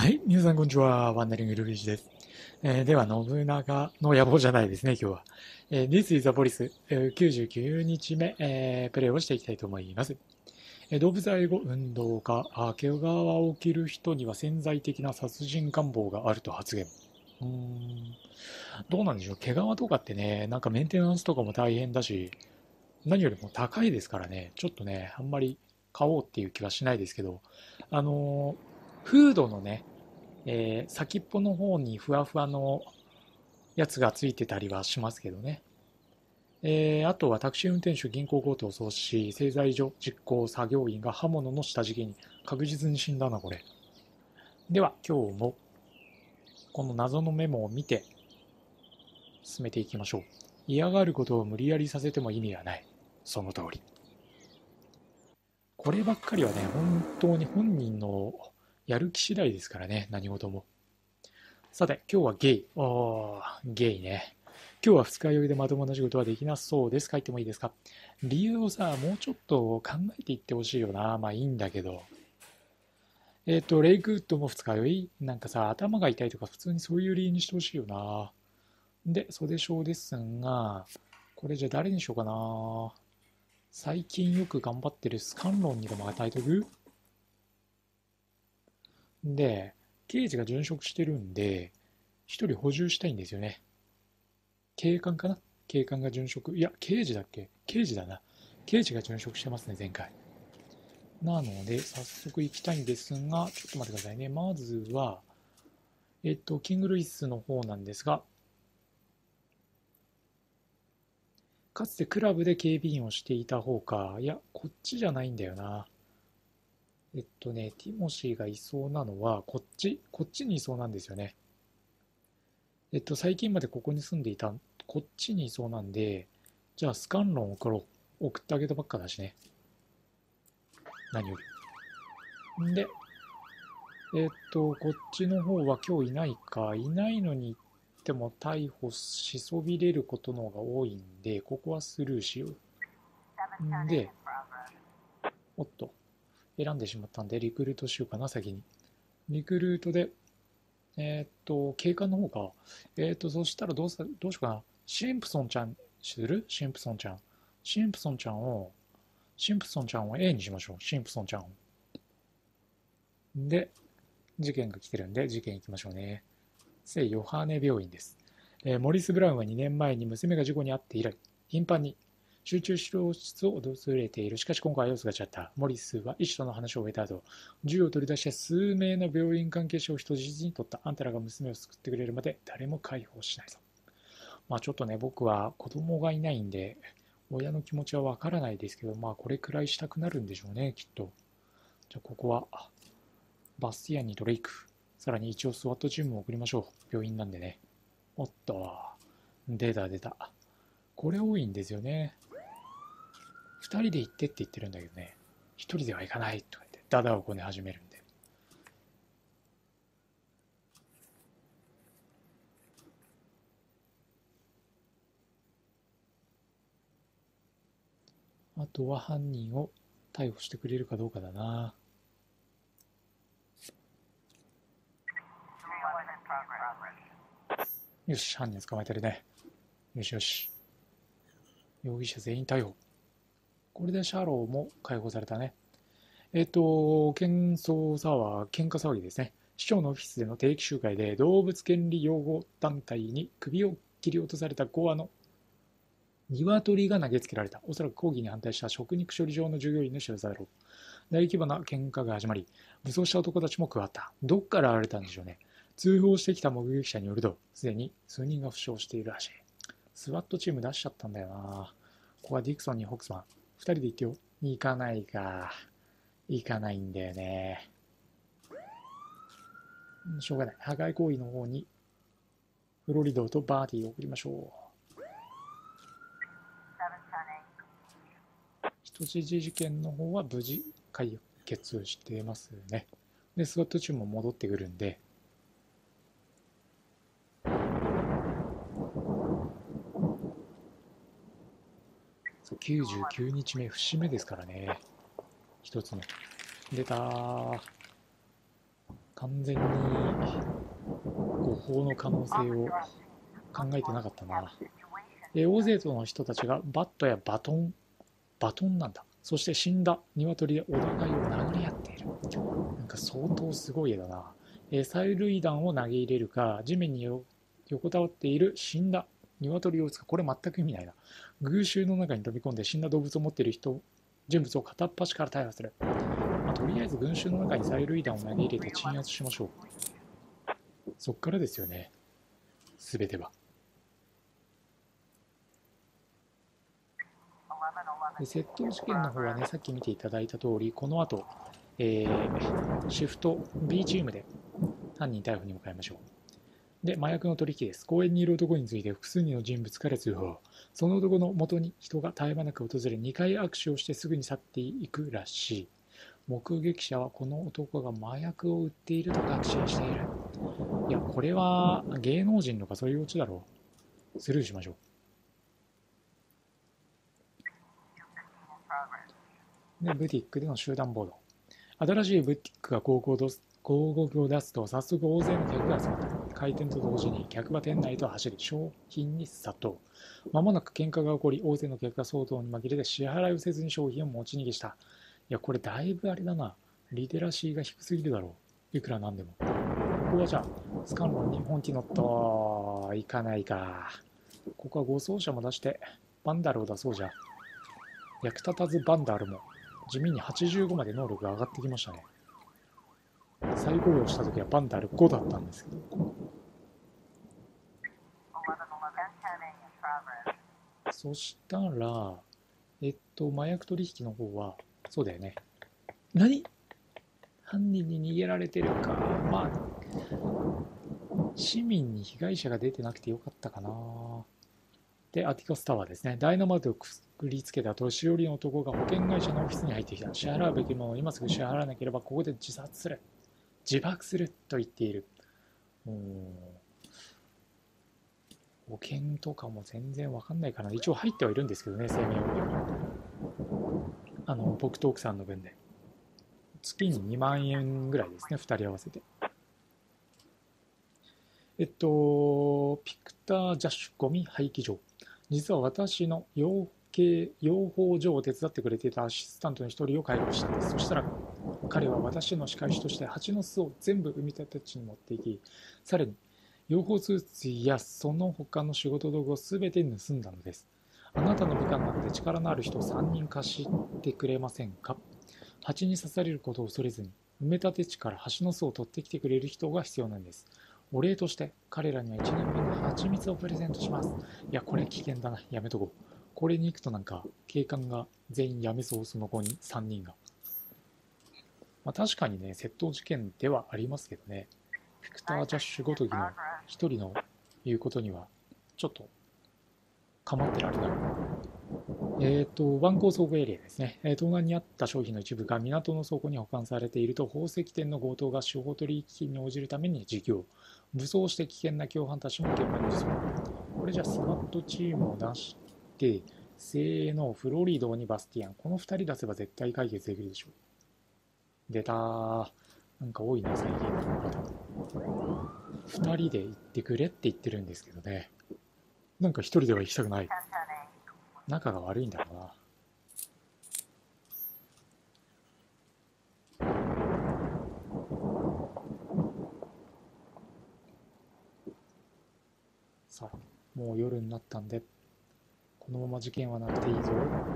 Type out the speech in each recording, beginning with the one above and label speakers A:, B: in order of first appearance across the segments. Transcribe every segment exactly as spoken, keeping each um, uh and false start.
A: はい、皆さんこんにちは。ワンダリングルルージュです。えーでは、信長の野望じゃないですね、今日は。えー This is the Police、えーきゅうじゅうきゅうにちめ、えープレイをしていきたいと思います。えー動物愛護運動家、あ怪我を起きる人には潜在的な殺人願望があると発言。うーん、どうなんでしょう。毛皮とかってね、なんかメンテナンスとかも大変だし、何よりも高いですからね、ちょっとね、あんまり買おうっていう気はしないですけど、あのーフードのね、えー先っぽの方にふわふわのやつがついてたりはしますけどね。えーあとはタクシー運転手、銀行強盗阻止、製材所実行作業員が刃物の下敷きに確実に死んだな、これ。では、今日もこの謎のメモを見て進めていきましょう。嫌がることを無理やりさせても意味はない。その通り。こればっかりはね、本当に本人のやる気次第ですからね、何事も。さて、今日はゲイ。おー、ゲイね。今日は二日酔いでまともな仕事はできなそうです。書いてもいいですか？理由をさ、もうちょっと考えていってほしいよな。まあいいんだけど。えっ、と、レイクウッドも二日酔いなんかさ、頭が痛いとか普通にそういう理由にしてほしいよな。で、袖章ですが、これじゃ誰にしようかな。最近よく頑張ってるスカンロンにでも与えとく。で、刑事が殉職してるんで、一人補充したいんですよね。警官かな。警官が殉職。いや、刑事だっけ。刑事だな。刑事が殉職してますね、前回。なので、早速行きたいんですが、ちょっと待ってくださいね。まずは、えっと、キングルイスの方なんですが、かつてクラブで警備員をしていた方か。いや、こっちじゃないんだよな。えっとね、ティモシーがいそうなのは、こっち、こっちにいそうなんですよね。えっと、最近までここに住んでいた、こっちにいそうなんで、じゃあスカンロンを送ろう。送ってあげたばっかだしね。何より。で、えっと、こっちの方は今日いないか。いないのに行っても逮捕しそびれることの方が多いんで、ここはスルーしよう。んで、おっと、選んでしまったんで、リクルートしようかな、先に。リクルートで、えーっと、警官の方か。えーっと、そしたらどうさ、どうしようかな。シンプソンちゃん、するシンプソンちゃん。シンプソンちゃんを、シンプソンちゃんを A にしましょう。シンプソンちゃんを。で、事件が来てるんで、事件行きましょうね。聖ヨハネ病院です。えーモリス・ブラウンはにねんまえに娘が事故に遭って以来、頻繁に集中治療室を訪れている。しかし今回は様子が違った。モリスは医師との話を終えた後、銃を取り出して数名の病院関係者を人質に取った。あんたらが娘を救ってくれるまで誰も解放しないぞ。まあちょっとね、僕は子供がいないんで、親の気持ちはわからないですけど、まあこれくらいしたくなるんでしょうね、きっと。じゃあここは、バスティアンにドレイク。さらに一応スワットチームを送りましょう。病院なんでね。おっと、出た出た。これ多いんですよね。二人で行ってって言ってるんだけどね。一人では行かないとか言って、ダダをこね始めるんで。あとは犯人を逮捕してくれるかどうかだな。よし、犯人捕まえてるね。よしよし。容疑者全員逮捕。これでシャローも解放されたね。えっと、喧騒騒、喧嘩騒ぎですね。市長のオフィスでの定期集会で動物権利擁護団体に首を切り落とされたごわの鶏が投げつけられた。おそらく抗議に反対した食肉処理場の従業員の仕業だろう。大規模な喧嘩が始まり、武装した男たちも加わった。どっから現れたんでしょうね。通報してきた目撃者によると、すでに数人が負傷しているらしい。スワットチーム出しちゃったんだよな。ここはディクソンにホックスマン。二人で行ってよ。行かないか。行かないんだよね。しょうがない。破壊行為の方にフロリドとバーティーを送りましょう。人質事件の方は無事解決してますね。で、スワットチームも戻ってくるんで、そうきゅうじゅうきゅうにちめ、節目ですからね。一つの。出たー。 完全に誤報の可能性を考えてなかったな。え大勢の人たちがバットやバトン、バトンなんだ。そして死んだ鶏でお互いを殴り合っている。なんか相当すごい絵だな。え催涙弾を投げ入れるか、地面に横たわっている死んだ鶏を撃つか、これ全く意味ないな。群衆の中に飛び込んで死んだ動物を持っている人、人物を片っ端から逮捕する。まあ、とりあえず群衆の中に催涙弾を投げ入れて鎮圧しましょう。そっからですよね。すべては。で窃盗事件の方はね、さっき見ていただいた通り、この後、えー、シフト B チームで犯人逮捕に向かいましょう。で、麻薬の取引です。公園にいる男について複数人の人物から通報。その男の元に人が絶え間なく訪れ、にかい握手をしてすぐに去っていくらしい。目撃者はこの男が麻薬を売っていると確信している。いや、これは芸能人とかそういうオチだろう。スルーしましょう。で、ブティックでの集団暴動。新しいブティックが広告を出すと、早速大勢の客が集まった。開店と同時に客は店内と走り、商品に殺到。まもなく喧嘩が起こり、大勢の客が騒動に紛れて支払いをせずに商品を持ち逃げした。いや、これだいぶあれだな。リテラシーが低すぎるだろう。いくらなんでも。ここはじゃあ、スカンロンに本気乗っと、行かないか。ここは護送車も出して、バンダルを出そうじゃ。役立たずバンダルも、地味にはちじゅうごまで能力が上がってきましたね。再雇用した時はバンダルごだったんですけど。そしたら、えっと、麻薬取引の方は、そうだよね。何？犯人に逃げられてるか。まあ、市民に被害者が出てなくてよかったかな。で、アティカスタワーですね。ダイナマイトをくくりつけた年寄りの男が保険会社のオフィスに入ってきた。支払うべきものを今すぐ支払わなければここで自殺する。自爆すると言っている。保険とかも全然わかんないかな。一応入ってはいるんですけどね、生命保険は。あの、僕と奥さんの分で。月ににまんえんぐらいですね、ふたり合わせて。えっと、ピクター・ジャッシュゴミ廃棄場。実は私の養鶏養蜂場を手伝ってくれていたアシスタントの一人を解雇したんです。そしたら彼は私の仕返しとして蜂の巣を全部産みたちに持っていき、さらに養蜂スーツやその他の仕事道具をすべて盗んだのです。あなたの部下の中で力のある人をさんにん貸してくれませんか？蜂に刺されることを恐れずに埋め立て地から蜂の巣を取ってきてくれる人が必要なんです。お礼として彼らにはいちねんぶんの蜂蜜をプレゼントします。いや、これ危険だな。やめとこう。これに行くとなんか警官が全員辞めそう、その子にさんにんが。まあ、確かにね、窃盗事件ではありますけどね、ビクター・ジャッシュごときの一人の言うことには、ちょっと、構ってられない。えっと、湾口倉庫エリアですね。えー、東岸にあった商品の一部が港の倉庫に保管されていると、宝石店の強盗が司法取引に応じるために自供。武装して危険な共犯たちも現場に移送。これじゃあ、スマットチームを出して、せーの、フロリドにバスティアン。このふたり出せば絶対解決できるでしょう。出たー。なんか多いな、最近の方。ふたりで行ってくれって言ってるんですけどね。なんかひとりでは行きたくない。仲が悪いんだろうな。さあ、もう夜になったんで、このまま事件はなくていいぞ。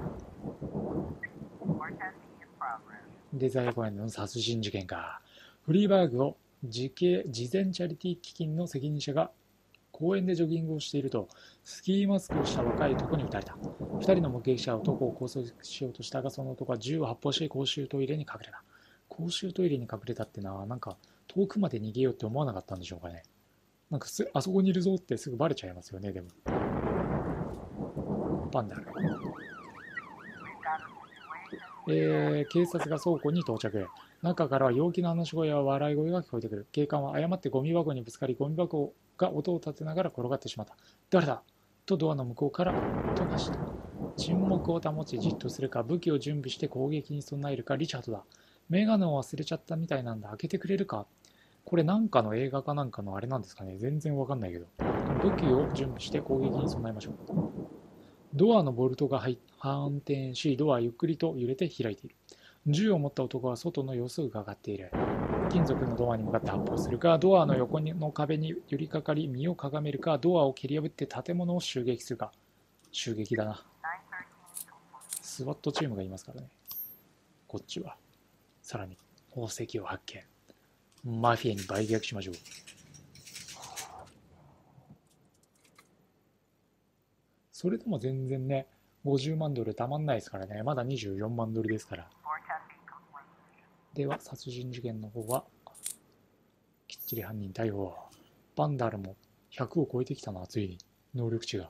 A: デザイア公園の殺人事件か。フリーバーグを自警慈善チャリティー基金の責任者が公園でジョギングをしていると、スキーマスクをした若い男に撃たれた。ふたりの目撃者は男を拘束しようとしたが、その男は銃を発砲し公衆トイレに隠れた。公衆トイレに隠れたってな、なんか遠くまで逃げようって思わなかったんでしょうかね。なんかすあそこにいるぞってすぐバレちゃいますよね、でも。パンダル。えー、警察が倉庫に到着。中からは陽気な話し声や笑い声が聞こえてくる。警官は誤ってゴミ箱にぶつかり、ゴミ箱が音を立てながら転がってしまった。誰だとドアの向こうから音がした。沈黙を保ちじっとするか、武器を準備して攻撃に備えるか、リチャードだ。メガネを忘れちゃったみたいなんだ。開けてくれるか？ これなんかの映画かなんかのあれなんですかね。全然わかんないけど。武器を準備して攻撃に備えましょう。ドアのボルトが反転し、ドアはゆっくりと揺れて開いている。銃を持った男は外の様子を伺っている。金属のドアに向かって発砲するか、ドアの横の壁に寄りかかり身をかがめるか、ドアを蹴り破って建物を襲撃するか。襲撃だな。スワットチームがいますからね。こっちは。さらに宝石を発見。マフィアに売却しましょう。それでも全然ね、ごじゅうまんドルたまんないですからね。まだにじゅうよんまんドルですから。では、殺人事件の方は、きっちり犯人逮捕。バンダルもひゃくを超えてきたな、ついに。能力値が。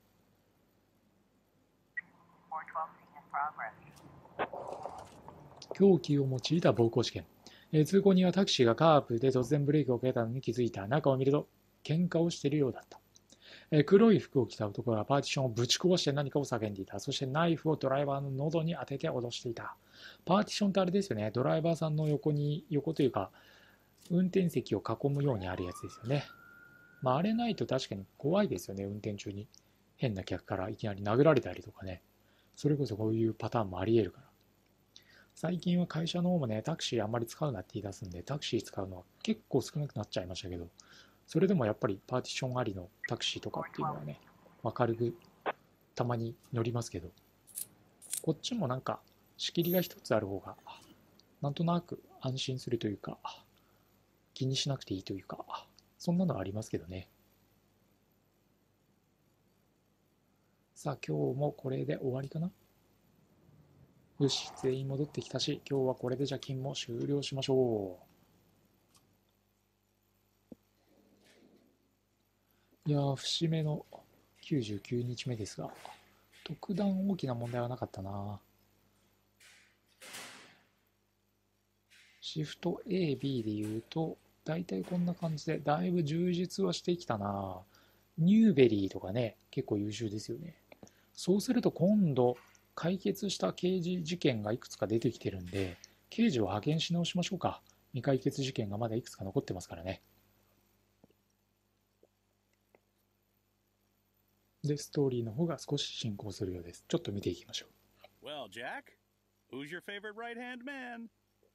A: 凶器を用いた暴行事件。えー通行人はタクシーがカーブで突然ブレーキをかけたのに気づいた。中を見ると、喧嘩をしているようだった。えー黒い服を着た男がパーティションをぶち壊して何かを叫んでいた。そしてナイフをドライバーの喉に当てて脅していた。パーティションってあれですよね。ドライバーさんの横に、横というか、運転席を囲むようにあるやつですよね。まあ、あれないと確かに怖いですよね。運転中に変な客からいきなり殴られたりとかね。それこそこういうパターンもあり得るから。最近は会社の方もね、タクシーあんまり使うなって言い出すんで、タクシー使うのは結構少なくなっちゃいましたけど、それでもやっぱりパーティションありのタクシーとかっていうのはね、明るくたまに乗りますけど、こっちもなんか仕切りが一つある方が、なんとなく安心するというか、気にしなくていいというか、そんなのはありますけどね。さあ今日もこれで終わりかな。よし、全員戻ってきたし、今日はこれでじゃあ勤務を終了しましょう。いやー、節目のきゅうじゅうきゅうにちめですが、特段大きな問題はなかったな。シフト A、B で言うと、だいたいこんな感じで、だいぶ充実はしてきたな。ニューベリーとかね、結構優秀ですよね。そうすると今度、解決した刑事事件がいくつか出てきてるんで、刑事を派遣し直しましょうか。未解決事件がまだいくつか残ってますからね。で、ストーリーの方が少し進行するようです。ちょっと見ていきましょう。
B: Well, Jack, who's your favorite right-hand man?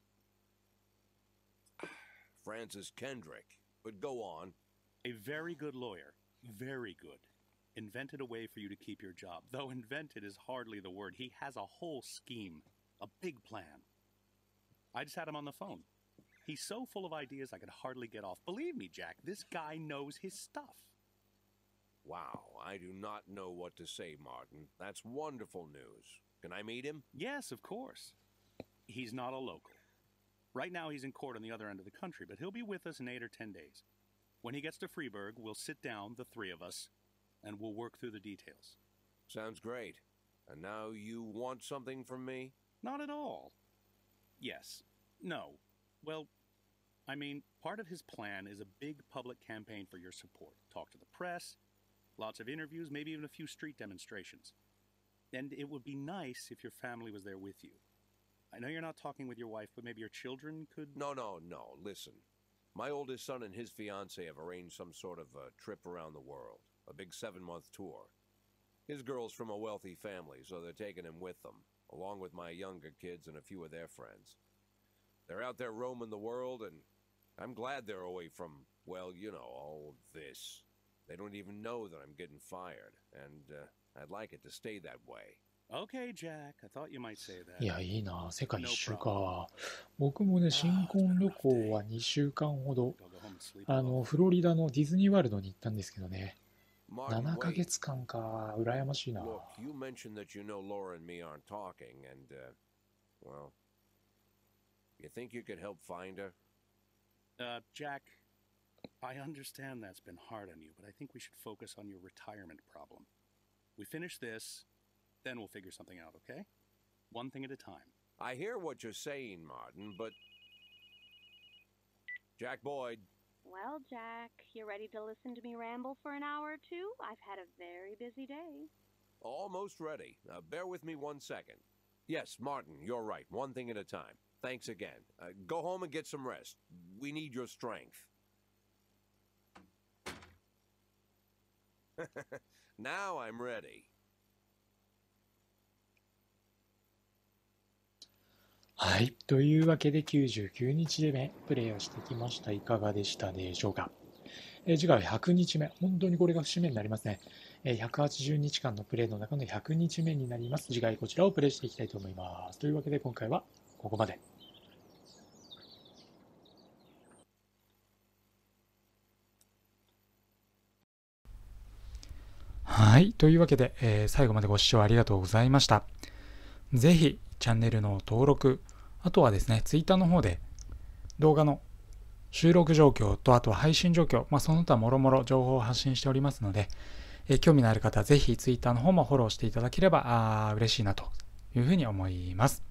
C: Francis Kendrick. But go on.
B: A very good lawyer. Very good. Invented a way for you to keep your job. Though invented is hardly the word. He has a whole scheme. A big plan. I just had him on the phone. He's so full of ideas I could hardly get off. Believe me, Jack, this guy knows his stuff.
C: Wow, I do not know what to say, Martin. That's wonderful news. Can I meet him?
B: Yes, of course. He's not a local. Right now he's in court on the other end of the country, but he'll be with us in eight or ten days. When he gets to Freeburg, we'll sit down, the three of us, and we'll work through the details.
C: Sounds great. And now you want something from me?
B: Not at all. Yes. No. Well, I mean, part of his plan is a big public campaign for your support. Talk to the press, lots of interviews, maybe even a few street demonstrations. And it would be nice if your family was there with you. I know you're not talking with your wife, but maybe your children could...
C: No, no, no. Listen. My oldest son and his fiancée have arranged some sort of a trip around the world. A big seven-month tour. His girl's from a wealthy family, so they're taking him with them, along with my younger kids and a few of their friends. They're out there roaming the world, and I'm glad they're away from, well, you know, all this. They don't even know that I'm getting fired, and uh, I'd like it to stay that way.
B: Okay, Jack. I thought you might say that.
A: いや、いいな。世界一周か。僕もね、新婚旅行はにしゅうかんほど、
B: Go home and sleep
A: あ
B: a
A: の、
B: little.
A: フロリダのディズニーワールドに行ったんですけどね。
C: Martin,
A: ななかげ
C: wait.
A: つかんか。羨ましいな。
C: Look, you mentioned that you know Laura and me aren't talking, and, uh, well, you think you could help find her?
B: Uh, Jack, I understand that's been hard on you, but I think we should focus on your retirement problem. We finish this, then we'll figure something out, okay? One thing at a time.
C: I hear what you're saying, Martin, but... Jack Boyd.
D: Well, Jack, you ready to listen to me ramble for an hour or two? I've had a very busy day.
C: Almost ready. Now, bear with me one second. Yes, Martin, you're right. One thing at a time. Thanks again. Uh, go home and get some rest. We need your strength. Now I'm ready.
A: はい。というわけできゅうじゅうきゅうにちめプレイをしてきました。いかがでしたでしょうか。えー次回はひゃくにちめ。本当にこれが節目になりますね。えーひゃくはちじゅうにちかんのプレイの中のひゃくにちめになります。次回こちらをプレイしていきたいと思います。というわけで今回はここまで。はい。というわけで、えー最後までご視聴ありがとうございました。ぜひチャンネルの登録、あとはですね、ツイッターの方で動画の収録状況と、あとは配信状況、まあ、その他もろもろ情報を発信しておりますので、えー興味のある方はぜひツイッターの方もフォローしていただければあ嬉しいなというふうに思います。